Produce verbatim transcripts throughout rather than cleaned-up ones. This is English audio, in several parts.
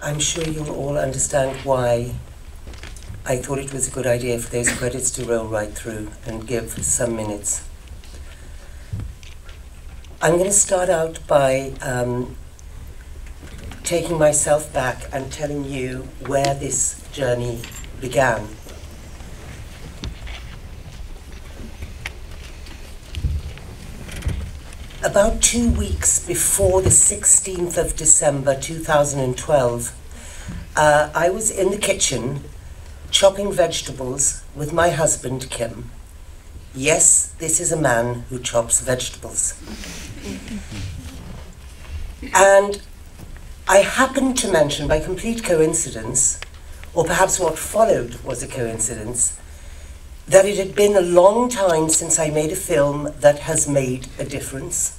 I'm sure you'll all understand why I thought it was a good idea for those credits to roll right through and give some minutes. I'm going to start out by um, taking myself back and telling you where this journey began. About two weeks before the sixteenth of December two thousand twelve, uh, I was in the kitchen chopping vegetables with my husband, Kim. Yes, this is a man who chops vegetables. And I happened to mention, by complete coincidence, or perhaps what followed was a coincidence, that it had been a long time since I made a film that has made a difference.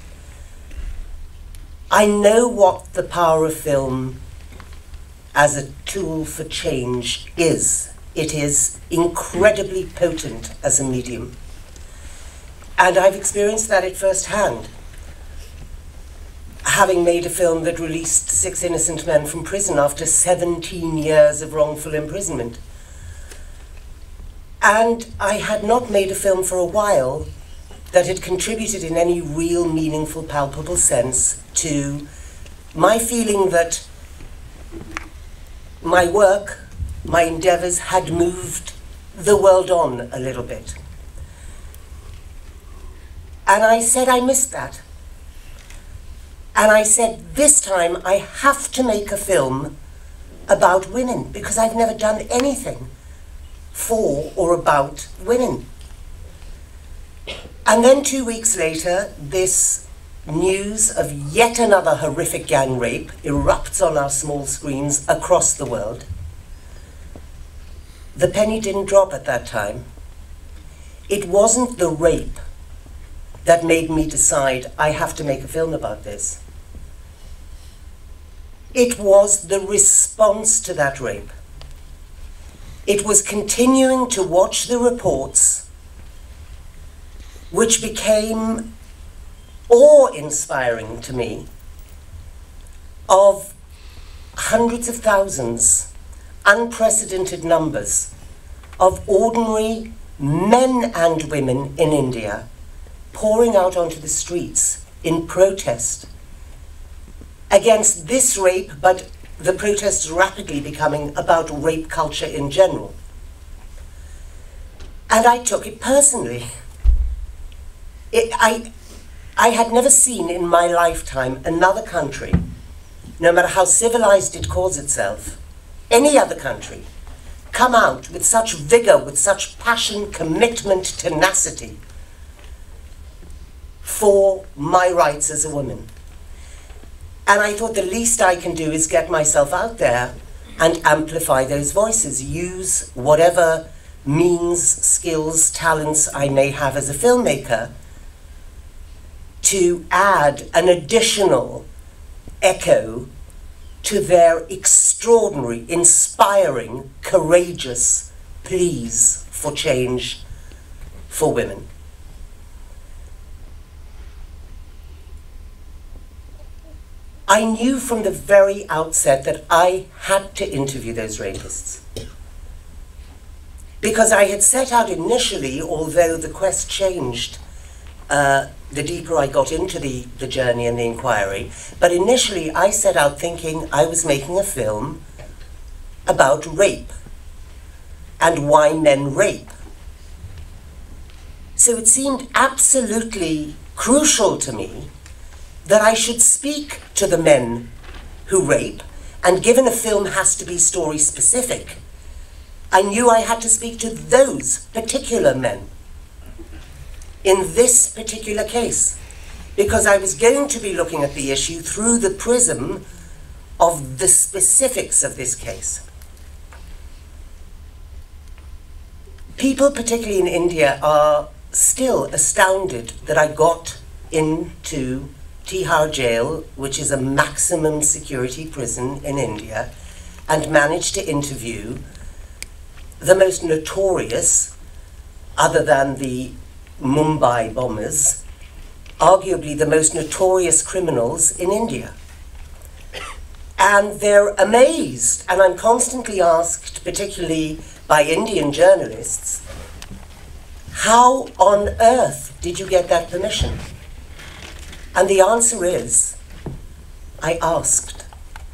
I know what the power of film as a tool for change is. It is incredibly potent as a medium. And I've experienced that at first hand, having made a film that released six innocent men from prison after seventeen years of wrongful imprisonment. And I had not made a film for a while that had contributed in any real, meaningful, palpable sense to my feeling that my work, my endeavors had moved the world on a little bit. And I said I missed that. And I said, this time I have to make a film about women, because I've never done anything for or about women. And then two weeks later, this news of yet another horrific gang rape erupts on our small screens across the world. The penny didn't drop at that time. It wasn't the rape that made me decide I have to make a film about this. It was the response to that rape. It was continuing to watch the reports, which became awe-inspiring to me, of hundreds of thousands, unprecedented numbers, of ordinary men and women in India pouring out onto the streets in protest against this rape, but the protests rapidly becoming about rape culture in general. And I took it personally. It, I, I had never seen in my lifetime another country, no matter how civilized it calls itself, any other country, come out with such vigor, with such passion, commitment, tenacity for my rights as a woman. And I thought the least I can do is get myself out there and amplify those voices, use whatever means, skills, talents I may have as a filmmaker to add an additional echo to their extraordinary, inspiring, courageous pleas for change for women. I knew from the very outset that I had to interview those rapists. Because I had set out initially, although the quest changed uh, the deeper I got into the, the journey and the inquiry, but initially I set out thinking I was making a film about rape and why men rape. So it seemed absolutely crucial to me that I should speak to the men who rape, and given a film has to be story specific, I knew I had to speak to those particular men in this particular case, because I was going to be looking at the issue through the prism of the specifics of this case. People, particularly in India, are still astounded that I got into Tihar jail, which is a maximum security prison in India, and managed to interview the most notorious, other than the Mumbai bombers, arguably the most notorious criminals in India. And they're amazed, and I'm constantly asked, particularly by Indian journalists, how on earth did you get that permission? And the answer is, I asked.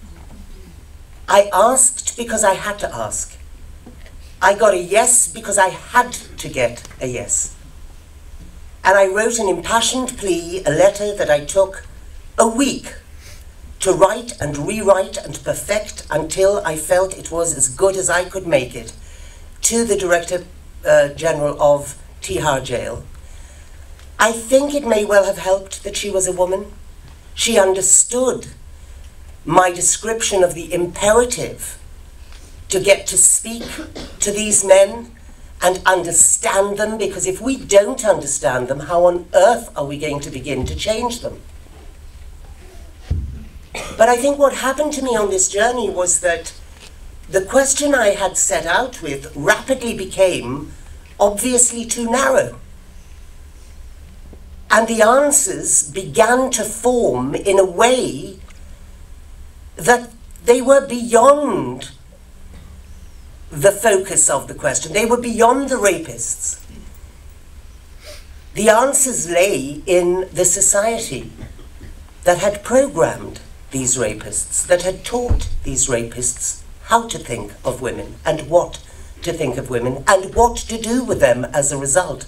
I asked because I had to ask. I got a yes because I had to get a yes. And I wrote an impassioned plea, a letter that I took a week to write and rewrite and perfect until I felt it was as good as I could make it, to the Director uh, General of Tihar Jail. I think it may well have helped that she was a woman. She understood my description of the imperative to get to speak to these men and understand them, because if we don't understand them, how on earth are we going to begin to change them? But I think what happened to me on this journey was that the question I had set out with rapidly became obviously too narrow. And the answers began to form in a way that they were beyond the focus of the question. They were beyond the rapists. The answers lay in the society that had programmed these rapists, that had taught these rapists how to think of women and what to think of women and what to do with them as a result.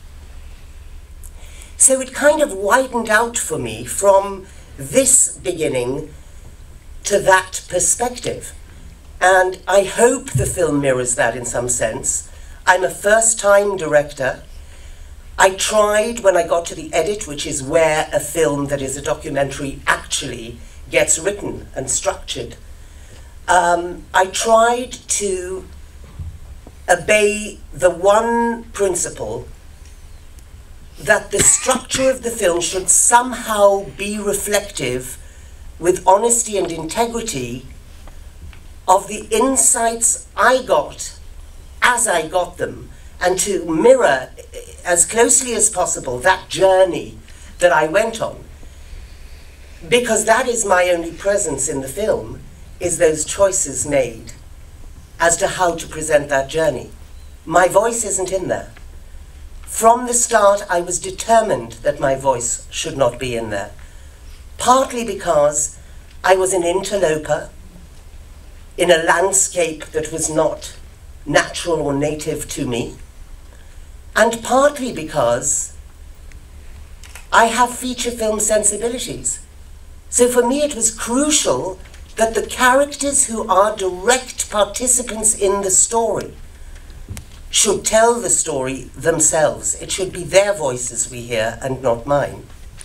So it kind of widened out for me from this beginning to that perspective. And I hope the film mirrors that in some sense. I'm a first-time director. I tried when I got to the edit, which is where a film that is a documentary actually gets written and structured. Um, I tried to obey the one principle that the structure of the film should somehow be reflective, with honesty and integrity, of the insights I got as I got them, and to mirror as closely as possible that journey that I went on. Because that is my only presence in the film, is those choices made as to how to present that journey. My voice isn't in there. From the start, I was determined that my voice should not be in there. Partly because I was an interloper in a landscape that was not natural or native to me, and partly because I have feature film sensibilities. So for me it was crucial that the characters who are direct participants in the story should tell the story themselves. It should be their voices we hear and not mine.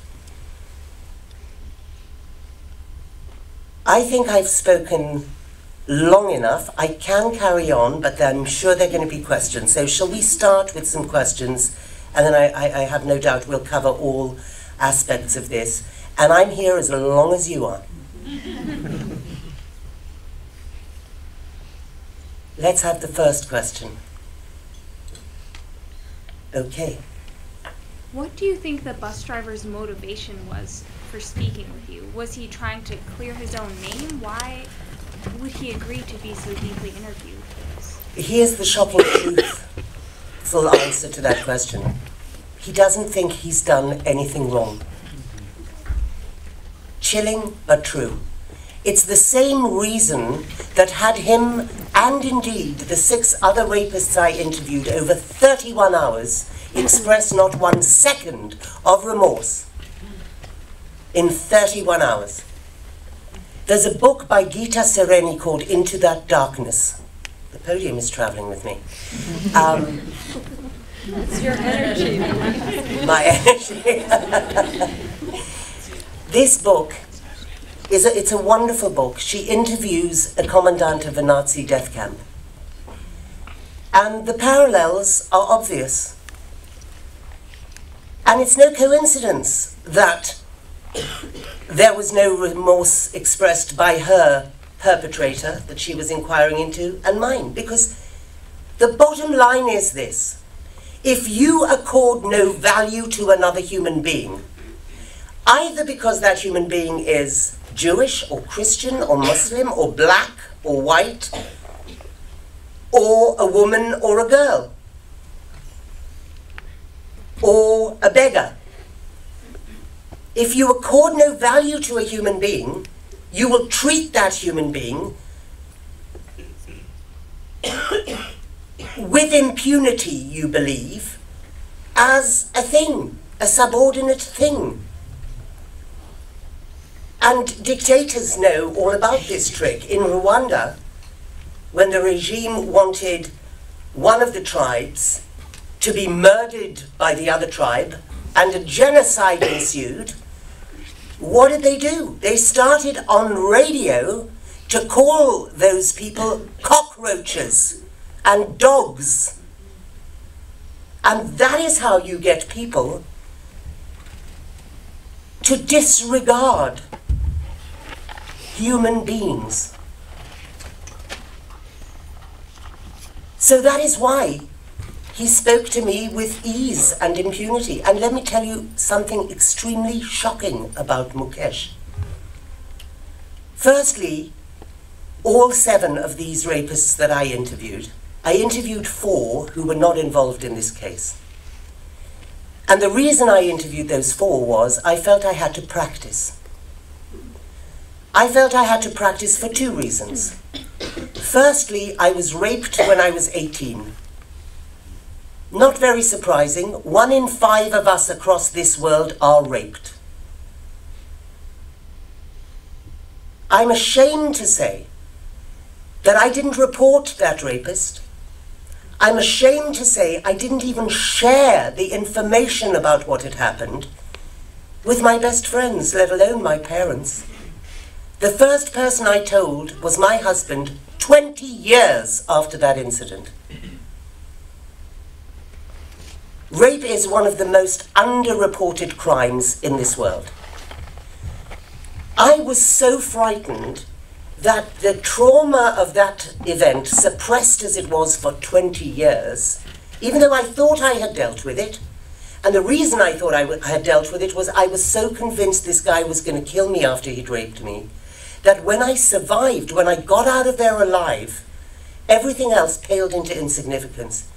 I think I've spoken long enough. I can carry on, but I'm sure there are going to be questions. So shall we start with some questions? And then I, I, I have no doubt we'll cover all aspects of this. And I'm here as long as you are. Let's have the first question. Okay. What do you think the bus driver's motivation was for speaking with you? Was he trying to clear his own name? Why would he agree to be so deeply interviewed for this? Here's the shocking truthful answer to that question. He doesn't think he's done anything wrong. Chilling, but true. It's the same reason that had him, and indeed the six other rapists I interviewed over thirty-one hours, express not one second of remorse in thirty-one hours. There's a book by Gita Sereni called Into That Darkness. The podium is traveling with me. Um, it's your energy. My energy. This book is a, it's a wonderful book. She interviews a commandant of a Nazi death camp. And the parallels are obvious. And it's no coincidence that there was no remorse expressed by her perpetrator that she was inquiring into, and mine, because the bottom line is this: if you accord no value to another human being, either because that human being is Jewish or Christian or Muslim or black or white or a woman or a girl or a beggar. If you accord no value to a human being, you will treat that human being with impunity, you believe, as a thing, a subordinate thing. And dictators know all about this trick. In Rwanda, when the regime wanted one of the tribes to be murdered by the other tribe and a genocide ensued, what did they do? They started on radio to call those people cockroaches and dogs. And that is how you get people to disregard human beings. So that is why he spoke to me with ease and impunity. And let me tell you something extremely shocking about Mukesh. Firstly, all seven of these rapists that I interviewed, I interviewed four who were not involved in this case. And the reason I interviewed those four was I felt I had to practice. I felt I had to practice for two reasons. Firstly, I was raped when I was eighteen. Not very surprising, one in five of us across this world are raped. I'm ashamed to say that I didn't report that rapist. I'm ashamed to say I didn't even share the information about what had happened with my best friends, let alone my parents. The first person I told was my husband twenty years after that incident. Rape is one of the most underreported crimes in this world. I was so frightened that the trauma of that event, suppressed as it was for twenty years, even though I thought I had dealt with it, and the reason I thought I, I had dealt with it was I was so convinced this guy was going to kill me after he'd raped me, that when I survived, when I got out of there alive, everything else paled into insignificance.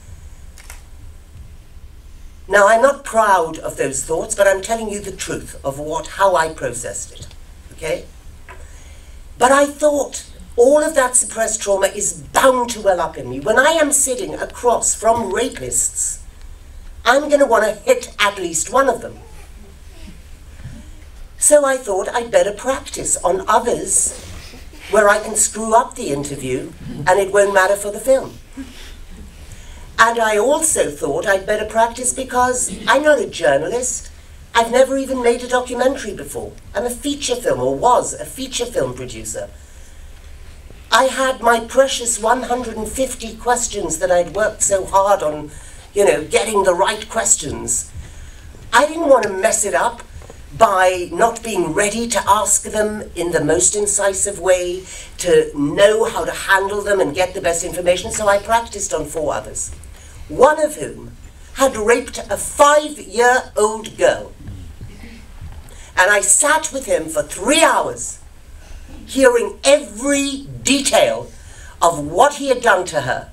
Now, I'm not proud of those thoughts, but I'm telling you the truth of what, how I processed it, okay? But I thought all of that suppressed trauma is bound to well up in me. When I am sitting across from rapists, I'm going to want to hit at least one of them. So I thought I'd better practice on others where I can screw up the interview and it won't matter for the film. And I also thought I'd better practice because I'm not a journalist. I've never even made a documentary before. I'm a feature film, or was a feature film producer. I had my precious one hundred fifty questions that I'd worked so hard on, you know, getting the right questions. I didn't want to mess it up by not being ready to ask them in the most incisive way, to know how to handle them and get the best information, so I practiced on four others. One of whom had raped a five-year-old girl. And I sat with him for three hours, hearing every detail of what he had done to her,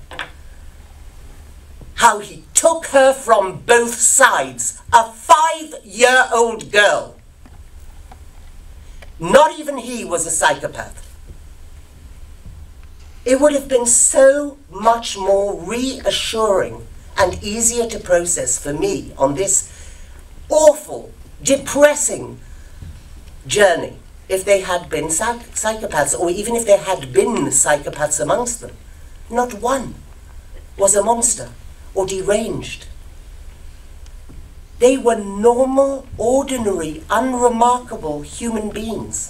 how he took her from both sides, a five-year-old girl. Not even he was a psychopath. It would have been so much more reassuring and easier to process for me on this awful, depressing journey if they had been psych psychopaths, or even if there had been psychopaths amongst them. Not one was a monster or deranged. They were normal, ordinary, unremarkable human beings.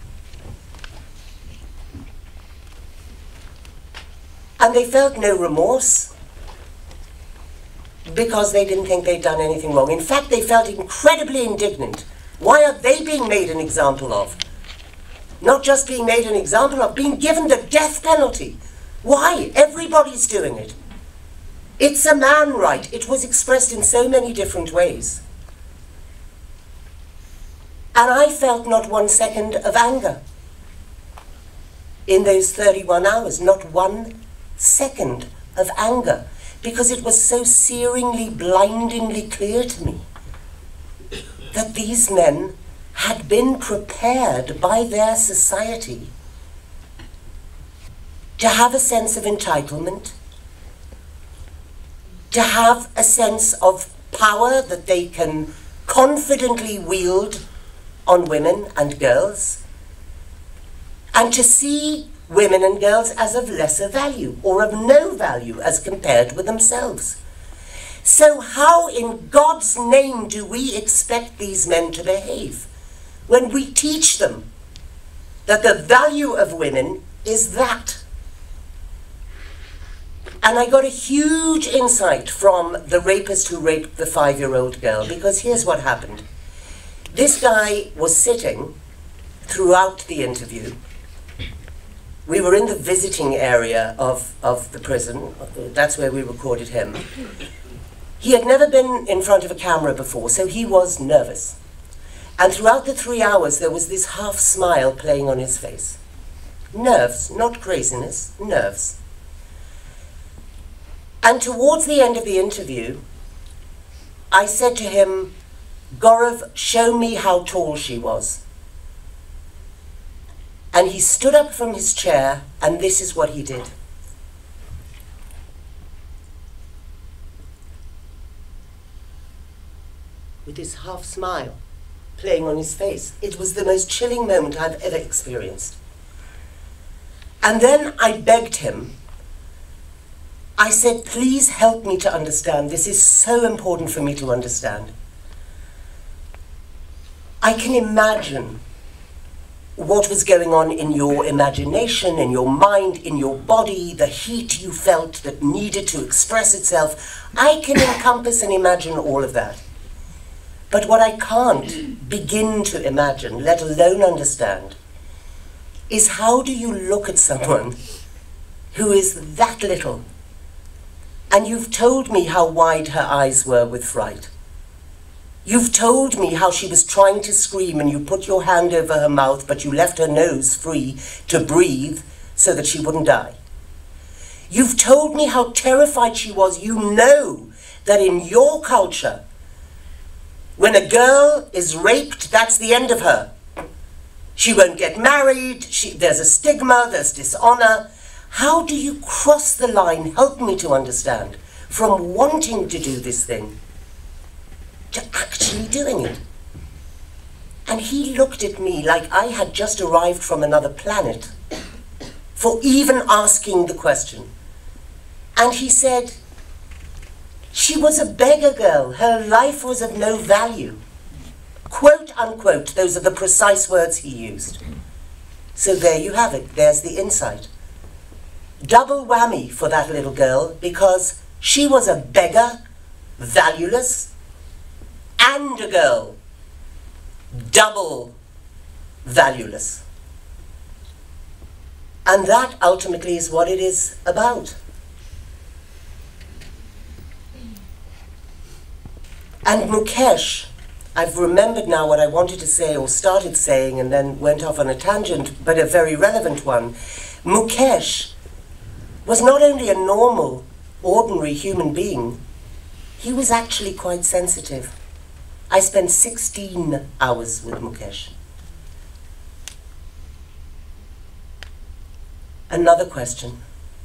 And they felt no remorse because they didn't think they'd done anything wrong. In fact, they felt incredibly indignant. Why are they being made an example of? Not just being made an example of, being given the death penalty. Why? Everybody's doing it. It's a man right. It was expressed in so many different ways. And I felt not one second of anger in those thirty-one hours, not one second of anger, because it was so searingly, blindingly clear to me that these men had been prepared by their society to have a sense of entitlement, to have a sense of power that they can confidently wield on women and girls, and to see women and girls as of lesser value or of no value as compared with themselves. So how in God's name do we expect these men to behave when we teach them that the value of women is that? And I got a huge insight from the rapist who raped the five-year-old girl, because here's what happened. This guy was sitting throughout the interview. We were in the visiting area of, of the prison. That's where we recorded him. He had never been in front of a camera before, so he was nervous. And throughout the three hours, there was this half smile playing on his face. Nerves, not craziness, nerves. And towards the end of the interview, I said to him, "Gaurav, show me how tall she was." And he stood up from his chair, and this is what he did. With this half smile playing on his face. It was the most chilling moment I've ever experienced. And then I begged him. I said, "Please help me to understand. This is so important for me to understand. I can imagine what was going on in your imagination, in your mind, in your body, the heat you felt that needed to express itself. I can encompass and imagine all of that. But what I can't begin to imagine, let alone understand, is how do you look at someone who is that little, and you've told me how wide her eyes were with fright. You've told me how she was trying to scream and you put your hand over her mouth, but you left her nose free to breathe so that she wouldn't die. You've told me how terrified she was. You know that in your culture, when a girl is raped, that's the end of her. She won't get married, she, there's a stigma, there's dishonor. How do you cross the line, help me to understand, from wanting to do this thing to actually doing it? And he looked at me like I had just arrived from another planet for even asking the question. And he said, she was a beggar girl. Her life was of no value. Quote unquote, those are the precise words he used. So there you have it. There's the insight. Double whammy for that little girl, because she was a beggar, valueless, and a girl, double valueless. And that ultimately is what it is about. And Mukesh, I've remembered now what I wanted to say or started saying and then went off on a tangent, but a very relevant one. Mukesh was not only a normal, ordinary human being, he was actually quite sensitive. I spent sixteen hours with Mukesh. Another question.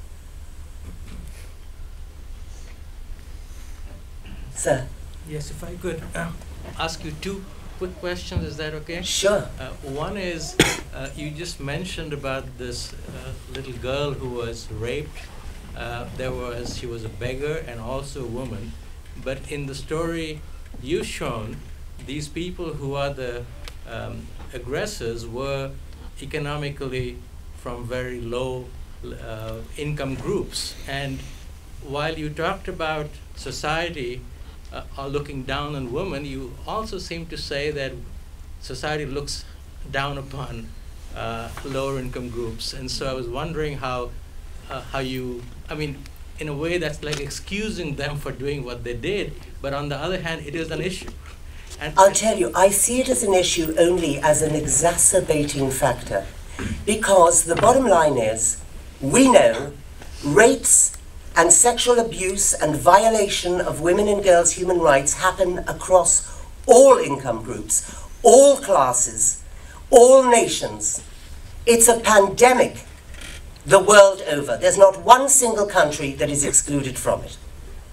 Sir. Yes, if I could um, ask you two quick questions, is that okay? Sure. Uh, one is, uh, you just mentioned about this uh, little girl who was raped. Uh, there was, she was a beggar and also a woman. But in the story you've shown, these people who are the um, aggressors were economically from very low uh, income groups. And while you talked about society uh, are looking down on women, you also seem to say that society looks down upon uh, lower income groups. And so I was wondering how, uh, how you, I mean, in a way that's like excusing them for doing what they did, but on the other hand, it is an issue. And I'll tell you, I see it as an issue only as an exacerbating factor. Because the bottom line is, we know rapes and sexual abuse and violation of women and girls' human rights happen across all income groups, all classes, all nations. It's a pandemic the world over. There's not one single country that is excluded from it.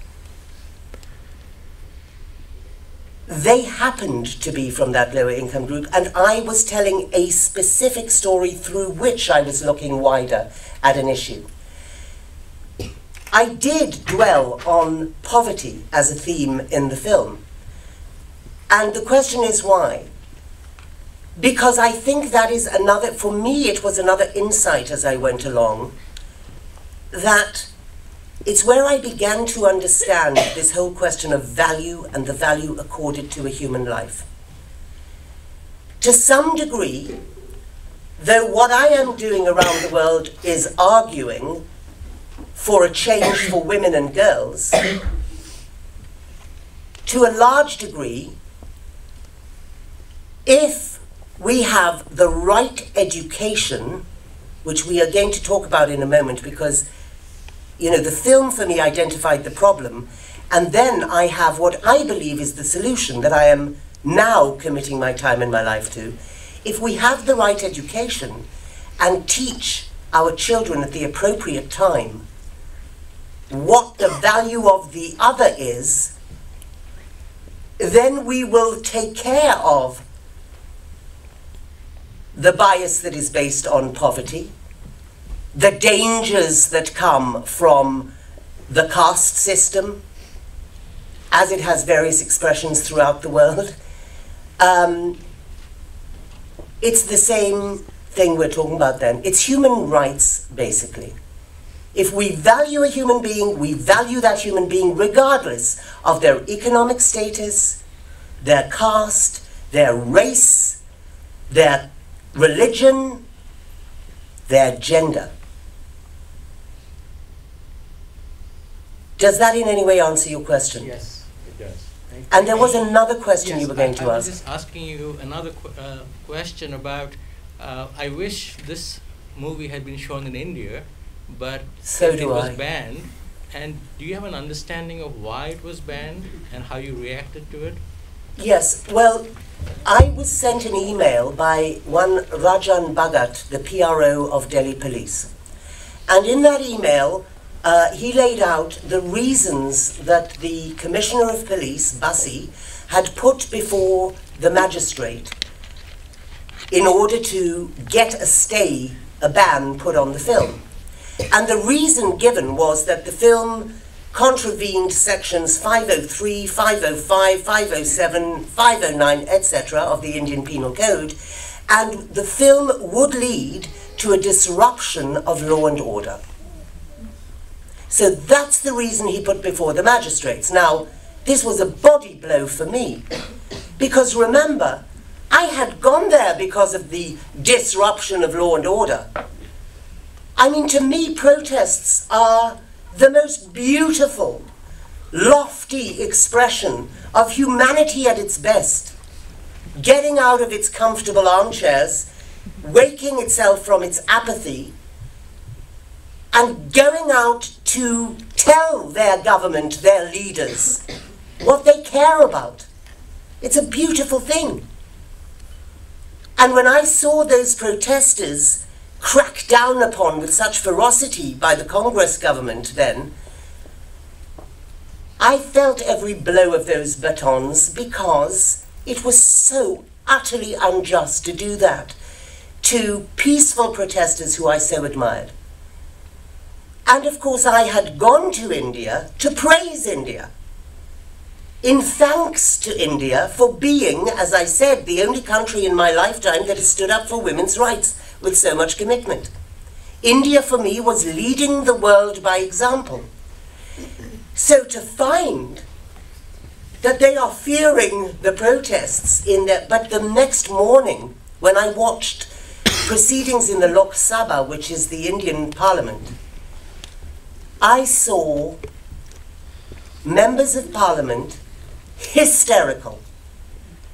They happened to be from that lower income group, and I was telling a specific story through which I was looking wider at an issue. I did dwell on poverty as a theme in the film. And the question is why? Because I think that is another, for me it was another insight as I went along, that it's where I began to understand this whole question of value and the value accorded to a human life. To some degree, though what I am doing around the world is arguing for a change for women and girls, to a large degree, if we have the right education, which we are going to talk about in a moment, because you know, the film for me identified the problem, and then I have what I believe is the solution that I am now committing my time and my life to. If we have the right education and teach our children at the appropriate time what the value of the other is, then we will take care of the bias that is based on poverty, the dangers that come from the caste system, as it has various expressions throughout the world. Um, it's the same thing we're talking about then. It's human rights, basically. If we value a human being, we value that human being regardless of their economic status, their caste, their race, their religion, their gender. Does that in any way answer your question? Yes, it does. Thank you. And there was another question Yes, you were going I, to I was ask. just asking you another qu uh, question about, uh, I wish this movie had been shown in India, but So it, do it was I. banned. And do you have an understanding of why it was banned and how you reacted to it? Yes, well, I was sent an email by one Rajan Bhagat, the P R O of Delhi Police. And in that email, uh, he laid out the reasons that the Commissioner of Police, Basi, had put before the magistrate in order to get a stay, a ban put on the film. And the reason given was that the film contravened sections five oh three, five oh five, five oh seven, five oh nine, et cetera of the Indian Penal Code, and the film would lead to a disruption of law and order. So that's the reason he put before the magistrates. Now, this was a body blow for me, because remember, I had gone there because of the disruption of law and order. I mean, to me, protests are the most beautiful, lofty expression of humanity at its best. Getting out of its comfortable armchairs, waking itself from its apathy, and going out to tell their government, their leaders, what they care about. It's a beautiful thing. And when I saw those protesters cracked down upon with such ferocity by the Congress government then, I felt every blow of those batons, because it was so utterly unjust to do that to peaceful protesters who I so admired. And of course I had gone to India to praise India, in thanks to India for being, as I said, the only country in my lifetime that has stood up for women's rights with so much commitment. India, for me, was leading the world by example. So to find that they are fearing the protests in their, but the next morning, when I watched proceedings in the Lok Sabha, which is the Indian Parliament, I saw members of Parliament hysterical,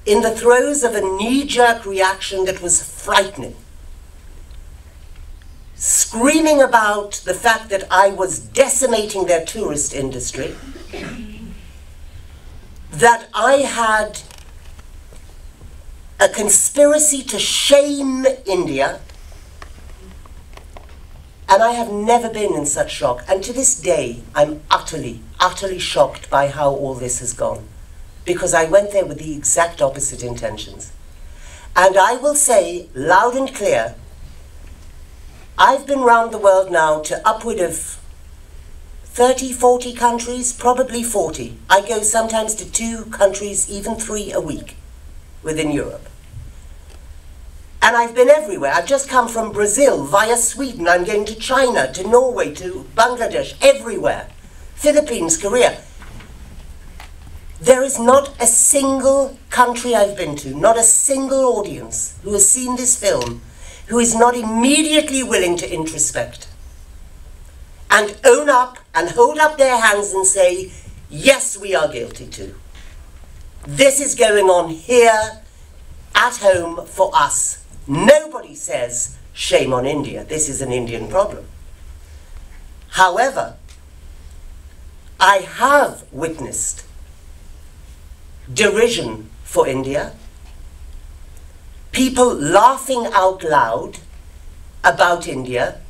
in the throes of a knee-jerk reaction that was frightening, screaming about the fact that I was decimating their tourist industry, that I had a conspiracy to shame India, and I have never been in such shock. And to this day, I'm utterly, utterly shocked by how all this has gone, because I went there with the exact opposite intentions. And I will say loud and clear, I've been round the world now to upward of thirty, forty countries, probably forty. I go sometimes to two countries, even three a week within Europe. And I've been everywhere. I've just come from Brazil via Sweden. I'm going to China, to Norway, to Bangladesh, everywhere. Philippines, Korea. There is not a single country I've been to, not a single audience who has seen this film, who is not immediately willing to introspect and own up and hold up their hands and say, yes, we are guilty too. This is going on here at home for us. Nobody says, shame on India. This is an Indian problem. However, I have witnessed derision for India, people laughing out loud about India,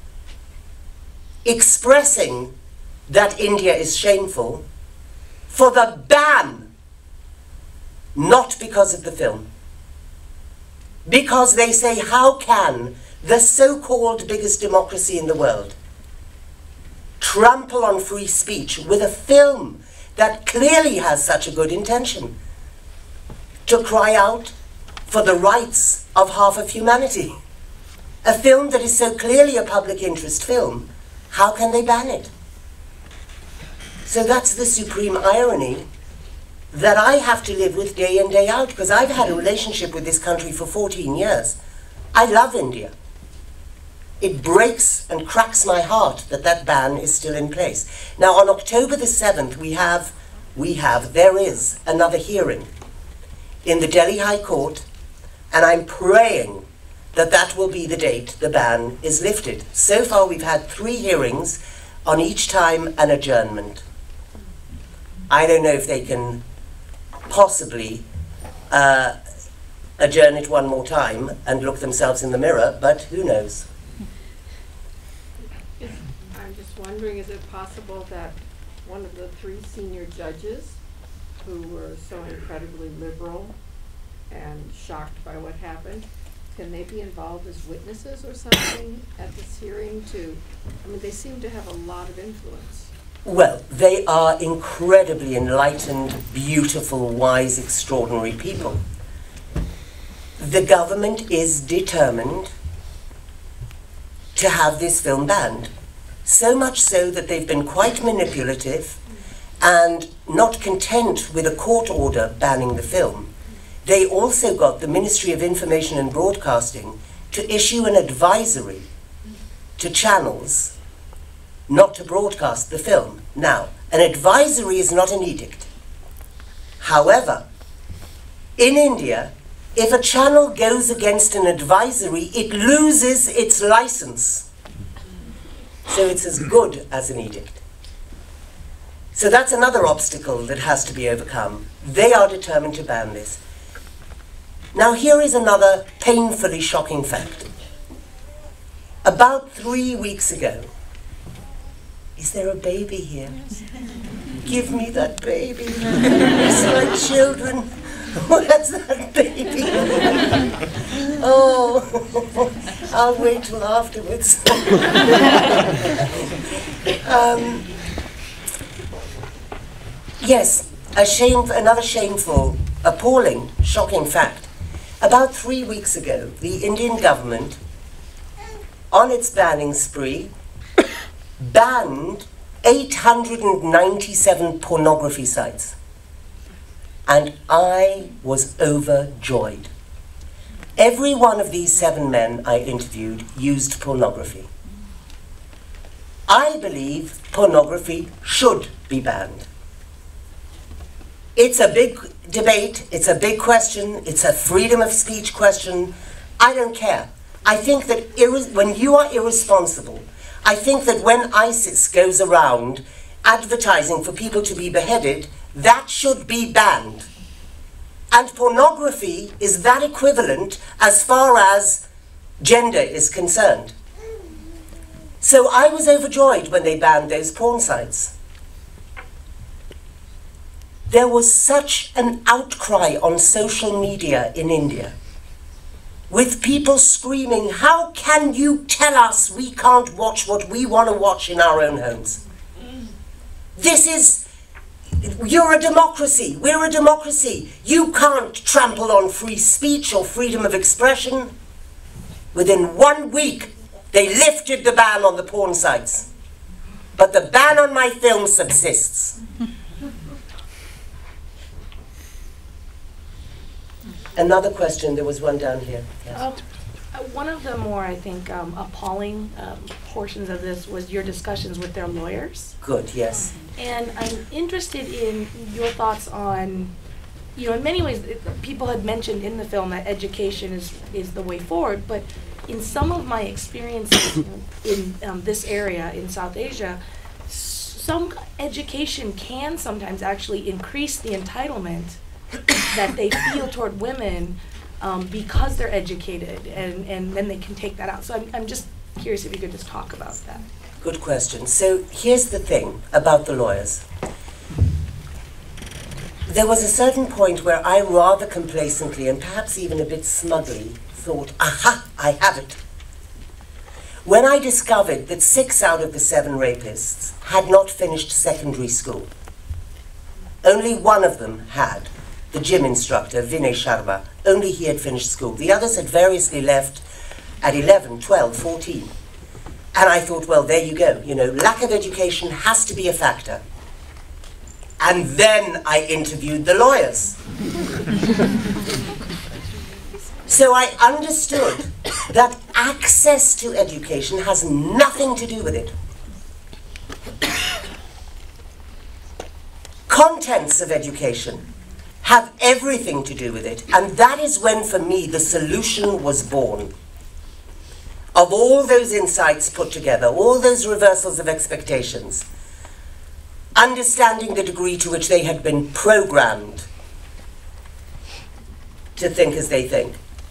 expressing that India is shameful for the ban, not because of the film. Because they say, how can the so-called biggest democracy in the world trample on free speech with a film that clearly has such a good intention to cry out for the rights of half of humanity? A film that is so clearly a public interest film, how can they ban it? So that's the supreme irony that I have to live with day in, day out, because I've had a relationship with this country for fourteen years. I love India. It breaks and cracks my heart that that ban is still in place. Now, on October the seventh, we have, we have, there is another hearing in the Delhi High Court, and I'm praying that that will be the date the ban is lifted. So far, we've had three hearings, on each time an adjournment. I don't know if they can possibly uh, adjourn it one more time and look themselves in the mirror, but who knows? Is, I'm just wondering, is it possible that one of the three senior judges who were so incredibly liberal and shocked by what happened, can they be involved as witnesses or something at this hearing to, I mean, they seem to have a lot of influence. Well, they are incredibly enlightened, beautiful, wise, extraordinary people. The government is determined to have this film banned. So much so that they've been quite manipulative, and not content with a court order banning the film, they also got the Ministry of Information and Broadcasting to issue an advisory to channels not to broadcast the film. Now, an advisory is not an edict. However, in India, if a channel goes against an advisory, it loses its license. So it's as good as an edict. So that's another obstacle that has to be overcome. They are determined to ban this. Now, here is another painfully shocking fact. About three weeks ago, is there a baby here? Give me that baby. It's my children. Where's that baby? Oh, I'll wait till afterwards. um, yes, a shame, another shameful, appalling, shocking fact. About three weeks ago, the Indian government, on its banning spree, banned eight hundred ninety-seven pornography sites. And I was overjoyed. Every one of these seven men I interviewed used pornography. I believe pornography should be banned. It's a big debate, it's a big question, it's a freedom of speech question. I don't care. I think that irre- when you are irresponsible, I think that when ISIS goes around advertising for people to be beheaded, that should be banned. And pornography is that equivalent as far as gender is concerned. So I was overjoyed when they banned those porn sites. There was such an outcry on social media in India, with people screaming, how can you tell us we can't watch what we want to watch in our own homes? This is, you're a democracy, we're a democracy. You can't trample on free speech or freedom of expression. Within one week, they lifted the ban on the porn sites. But the ban on my film subsists. Another question, there was one down here. Yes. Uh, one of the more, I think, um, appalling um, portions of this was your discussions with their lawyers. Good, yes. And I'm interested in your thoughts on, you know, in many ways, it, people had mentioned in the film that education is, is the way forward, but in some of my experiences in um, this area in South Asia, some education can sometimes actually increase the entitlement that they feel toward women um, because they're educated, and, and then they can take that out. So I'm, I'm just curious if you could just talk about that. Good question. So here's the thing about the lawyers. There was a certain point where I rather complacently and perhaps even a bit smugly thought, aha, I have it. When I discovered that six out of the seven rapists had not finished secondary school, only one of them had. The gym instructor, Vinay Sharma, only he had finished school. The others had variously left at eleven, twelve, fourteen. And I thought, well, there you go. You know, lack of education has to be a factor. And then I interviewed the lawyers. So I understood that access to education has nothing to do with it. Contents of education have everything to do with it. And that is when, for me, the solution was born. Of all those insights put together, all those reversals of expectations, understanding the degree to which they had been programmed to think as they think.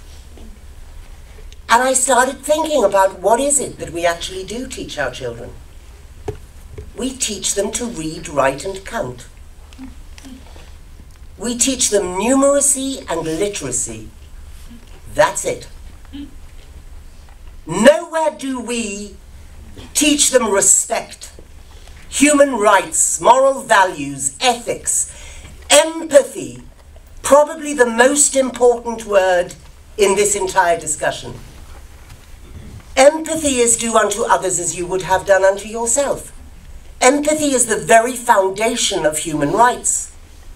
And I started thinking about what is it that we actually do teach our children. We teach them to read, write, and count. We teach them numeracy and literacy. That's it. Nowhere do we teach them respect, human rights, moral values, ethics, empathy, probably the most important word in this entire discussion. Empathy is do unto others as you would have done unto yourself. Empathy is the very foundation of human rights.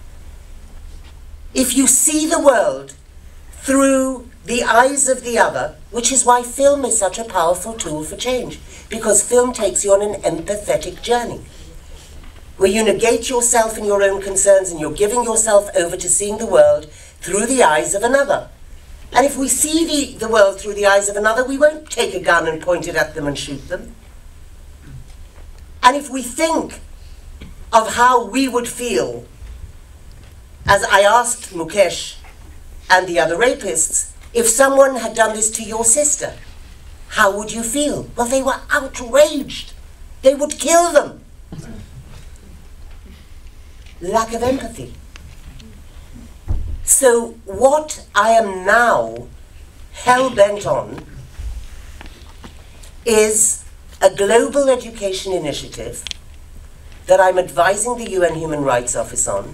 If you see the world through the eyes of the other, which is why film is such a powerful tool for change, because film takes you on an empathetic journey, where you negate yourself and your own concerns and you're giving yourself over to seeing the world through the eyes of another. And if we see the, the world through the eyes of another, we won't take a gun and point it at them and shoot them. And if we think of how we would feel, as I asked Mukesh and the other rapists, if someone had done this to your sister, how would you feel? Well, they were outraged. They would kill them. Lack of empathy. So what I am now hell-bent on is a global education initiative that I'm advising the U N Human Rights Office on.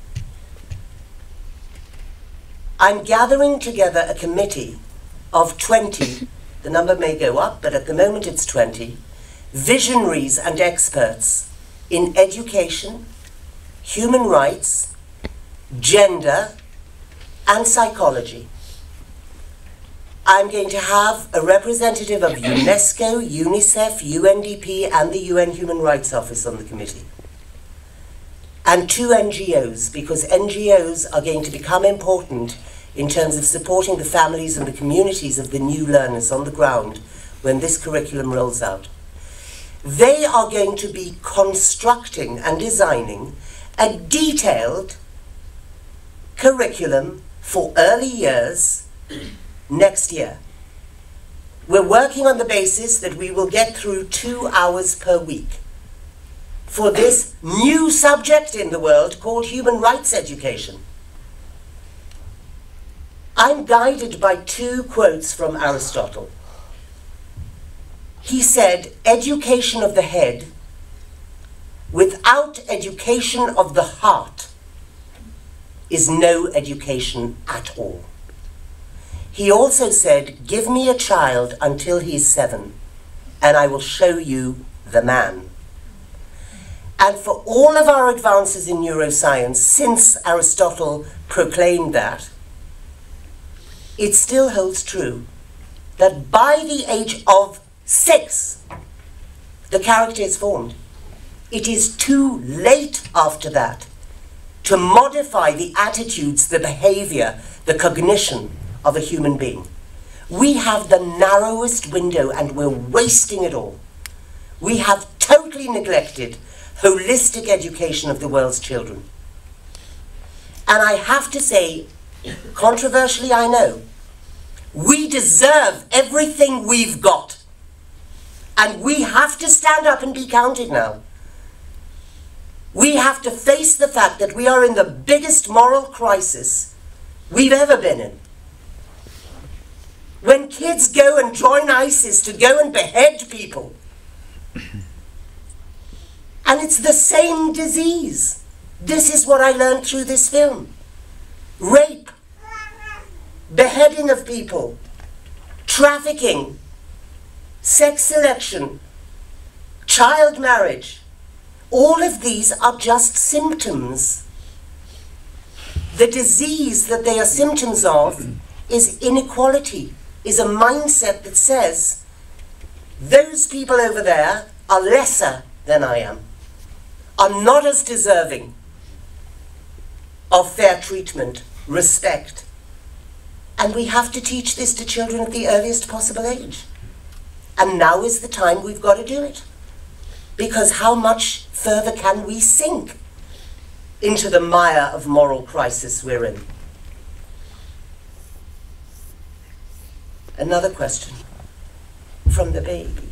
I'm gathering together a committee of twenty, the number may go up, but at the moment it's twenty, visionaries and experts in education, human rights, gender, and psychology. I'm going to have a representative of UNESCO, UNICEF, U N D P, and the U N Human Rights Office on the committee. and two N G Os, because N G Os are going to become important in terms of supporting the families and the communities of the new learners on the ground when this curriculum rolls out. They are going to be constructing and designing a detailed curriculum for early years next year. We're working on the basis that we will get through two hours per week for this new subject in the world called human rights education. I'm guided by two quotes from Aristotle. He said, education of the head without education of the heart is no education at all. He also said, give me a child until he's seven, and I will show you the man. And for all of our advances in neuroscience since Aristotle proclaimed that, it still holds true that by the age of six, the character is formed. It is too late after that to modify the attitudes, the behavior, the cognition of a human being. We have the narrowest window and we're wasting it all. We have totally neglected holistic education of the world's children. And I have to say, controversially I know, we deserve everything we've got. And we have to stand up and be counted now. We have to face the fact that we are in the biggest moral crisis we've ever been in. When kids go and join ISIS to go and behead people, and it's the same disease. This is what I learned through this film. Rape, beheading of people, trafficking, sex selection, child marriage. All of these are just symptoms. The disease that they are symptoms of is inequality, is a mindset that says those people over there are lesser than I am, are not as deserving of fair treatment, respect. And we have to teach this to children at the earliest possible age. And now is the time we've got to do it. Because how much further can we sink into the mire of moral crisis we're in? Another question from the baby.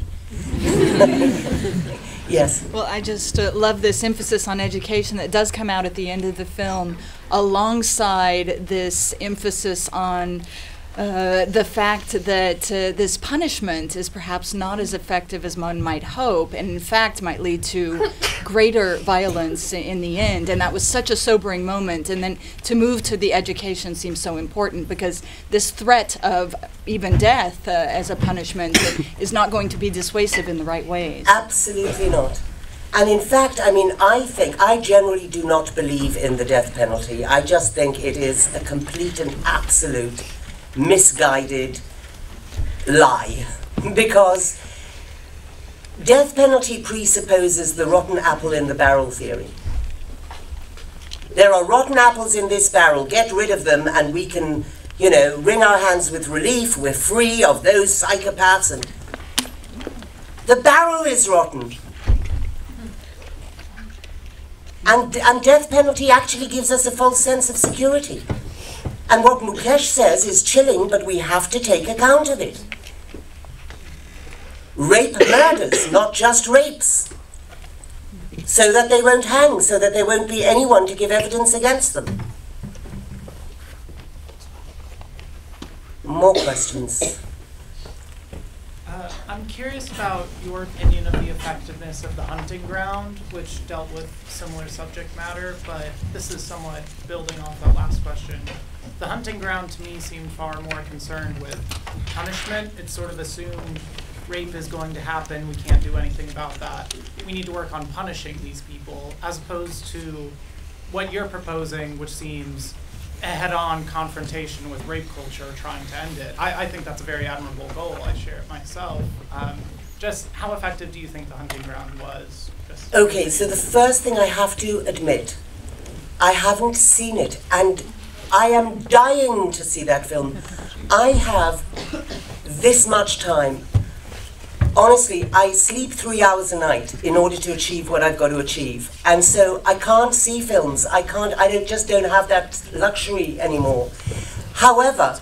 Yes. Well, I just uh, love this emphasis on education that does come out at the end of the film, alongside this emphasis on uh, the fact that uh, this punishment is perhaps not as effective as one might hope, and in fact might lead to greater violence in the end. And that was such a sobering moment. And then to move to the education seems so important, because this threat of even death uh, as a punishment is not going to be dissuasive in the right ways. Absolutely not. And in fact, I mean, I think, I generally do not believe in the death penalty. I just think it is a complete and absolute misguided lie. Because death penalty presupposes the rotten apple in the barrel theory. There are rotten apples in this barrel, get rid of them and we can, you know, wring our hands with relief, we're free of those psychopaths. And the barrel is rotten. And, and death penalty actually gives us a false sense of security. And what Mukesh says is chilling, but we have to take account of it. Rape murders, not just rapes. So that they won't hang, so that there won't be anyone to give evidence against them. More questions? Uh, I'm curious about your opinion of the effectiveness of The Hunting Ground, which dealt with similar subject matter, but this is somewhat building off that last question. The Hunting Ground, to me, seemed far more concerned with punishment. It sort of assumed rape is going to happen, we can't do anything about that. We need to work on punishing these people, as opposed to what you're proposing, which seems a head-on confrontation with rape culture, trying to end it. I, I think that's a very admirable goal. I share it myself. Um, just how effective do you think The Hunting Ground was? Just Okay, so the first thing I have to admit I haven't seen it, and I am dying to see that film. I have this much time. Honestly, I sleep three hours a night in order to achieve what I've got to achieve. And so I can't see films. I can't, I don't, just don't have that luxury anymore. However,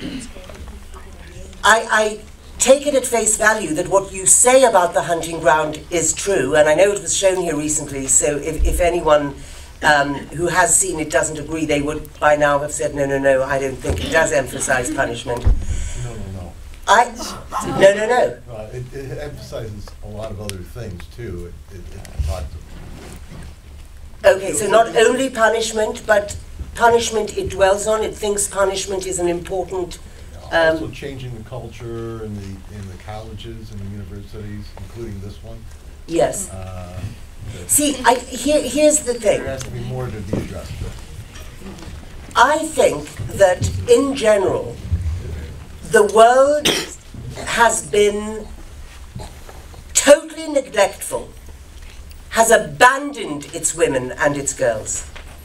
I, I take it at face value that what you say about The Hunting Ground is true, and I know it was shown here recently, so if, if anyone um, who has seen it doesn't agree, they would by now have said, no, no, no, I don't think it does emphasize punishment. No, no, no. I, no, no, no. Uh, it, it emphasizes a lot of other things, too. It, it, it talks Okay, so not only punishment, but punishment it dwells on, it thinks punishment is an important... Um, also changing the culture in the in the colleges and the universities, including this one. Yes. Uh, See, I, here, here's the thing. There has to be more to be addressed. I think that, in general, the world has been totally neglectful, has abandoned its women and its girls.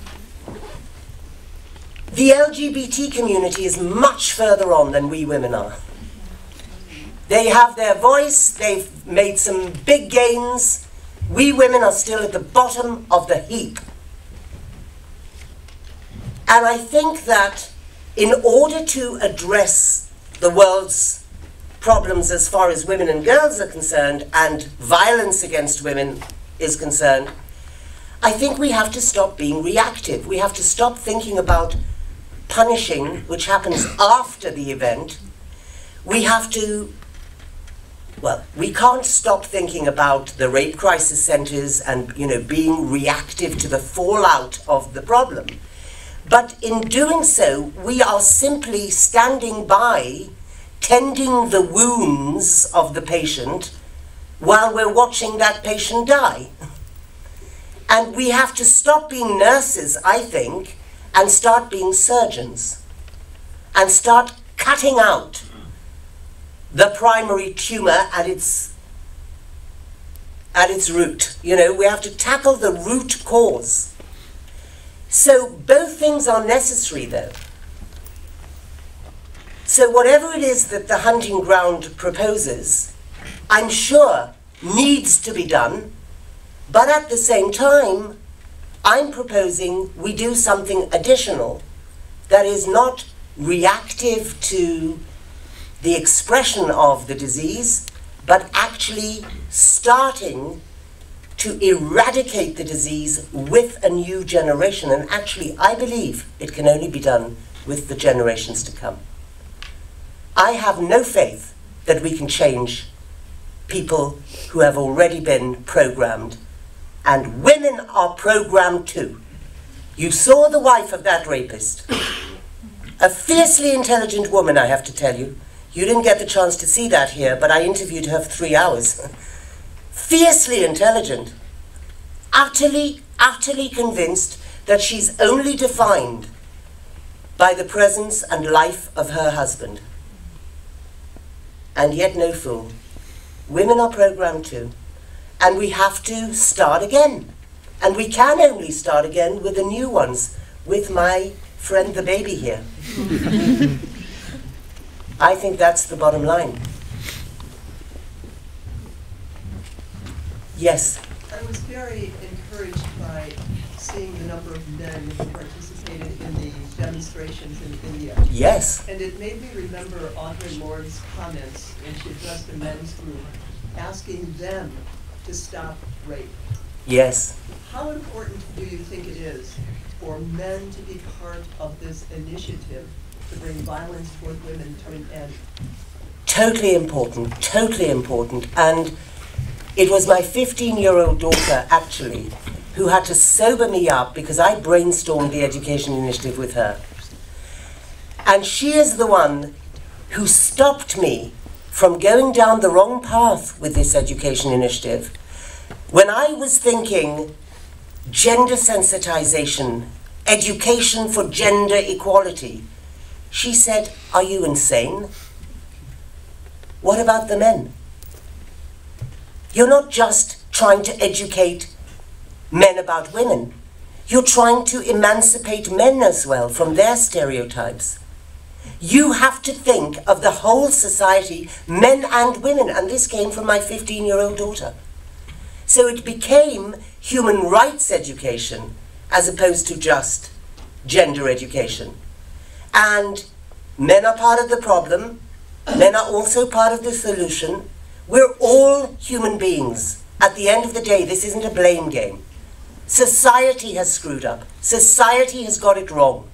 The L G B T community is much further on than we women are. They have their voice, they've made some big gains. We women are still at the bottom of the heap. And I think that in order to address the world's problems as far as women and girls are concerned, and violence against women is concerned, I think we have to stop being reactive. We have to stop thinking about punishing, which happens after the event. We have to, well, we can't stop thinking about the rape crisis centers and, you know, being reactive to the fallout of the problem. But in doing so, we are simply standing by, tending the wounds of the patient while we're watching that patient die. And we have to stop being nurses, I think, and start being surgeons, and start cutting out the primary tumor at its, at its root. You know, we have to tackle the root cause. So both things are necessary, though. So whatever it is that The Hunting Ground proposes, I'm sure needs to be done, but at the same time, I'm proposing we do something additional that is not reactive to the expression of the disease, but actually starting to eradicate the disease with a new generation. And actually, I believe it can only be done with the generations to come. I have no faith that we can change people who have already been programmed. And women are programmed too. You saw the wife of that rapist. A fiercely intelligent woman, I have to tell you. You didn't get the chance to see that here, but I interviewed her for three hours. Fiercely intelligent. Utterly, utterly convinced that she's only defined by the presence and life of her husband. And yet no fool. Women are programmed too. And we have to start again. And we can only start again with the new ones, with my friend the baby here. I think that's the bottom line. Yes? I was very encouraged by seeing the number of men who participated in the demonstrations in India. Yes. And it made me remember Audre Lorde's comments when she addressed a men's group, asking them to stop rape. Yes. How important do you think it is for men to be part of this initiative to bring violence toward women to an end? Totally important, totally important. And it was my fifteen-year-old daughter, actually, who had to sober me up because I brainstormed the education initiative with her. And she is the one who stopped me from going down the wrong path with this education initiative. When I was thinking gender sensitization, education for gender equality, she said, "Are you insane? What about the men? You're not just trying to educate men about women. You're trying to emancipate men as well from their stereotypes. You have to think of the whole society, men and women, and this came from my fifteen-year-old daughter. So it became human rights education as opposed to just gender education. And men are part of the problem, men are also part of the solution. We're all human beings. At the end of the day, this isn't a blame game. Society has screwed up. Society has got it wrong.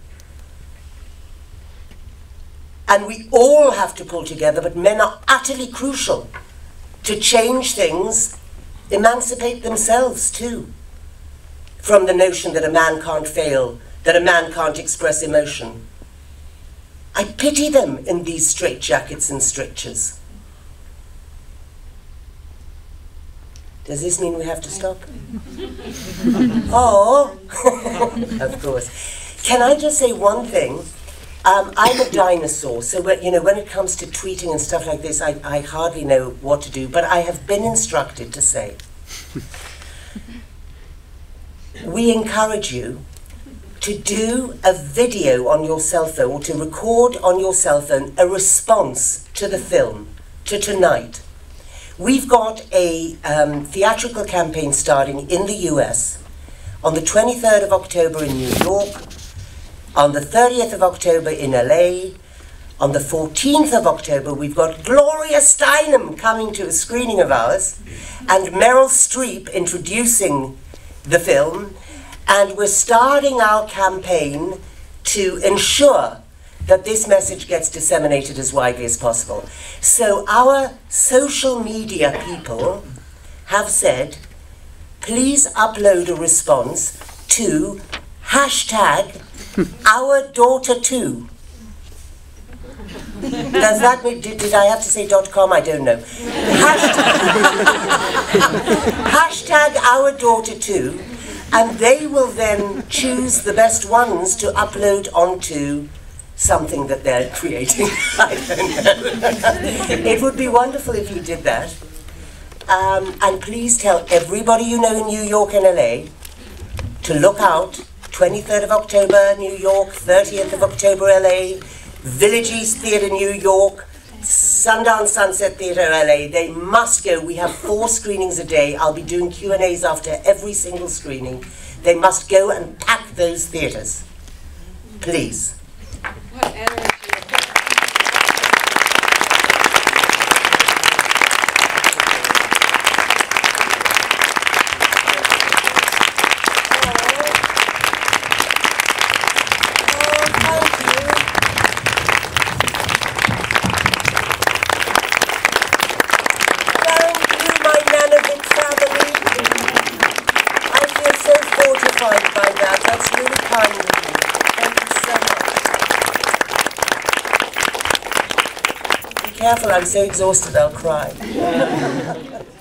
And we all have to pull together, but men are utterly crucial to change things, emancipate themselves too, from the notion that a man can't fail, that a man can't express emotion. I pity them in these straitjackets and strictures. Does this mean we have to stop? Oh, of course. Can I just say one thing? Um, I'm a dinosaur, so when, you know, when it comes to tweeting and stuff like this, I, I hardly know what to do, but I have been instructed to say, we encourage you to do a video on your cell phone, or to record on your cell phone a response to the film, to tonight. We've got a um, theatrical campaign starting in the U S on the twenty-third of October in New York, on the thirtieth of October in L A, on the fourteenth of October we've got Gloria Steinem coming to a screening of ours, and Meryl Streep introducing the film, and we're starting our campaign to ensure that this message gets disseminated as widely as possible. So our social media people have said, please upload a response to hashtag our daughter too. Does that mean, did, did I have to say dot com? I don't know. Hashtag, hashtag our daughter too, and they will then choose the best ones to upload onto something that they're creating. I don't know. It would be wonderful if you did that. Um, and please tell everybody you know in New York and L A to look out. twenty-third of October, New York, thirtieth of October, L A, Village East Theatre, New York, Sundance Sunset Theatre, L A. They must go. We have four screenings a day. I'll be doing Q and A's after every single screening. They must go and pack those theatres. Please. What energy. Careful, I'm so exhausted I'll cry.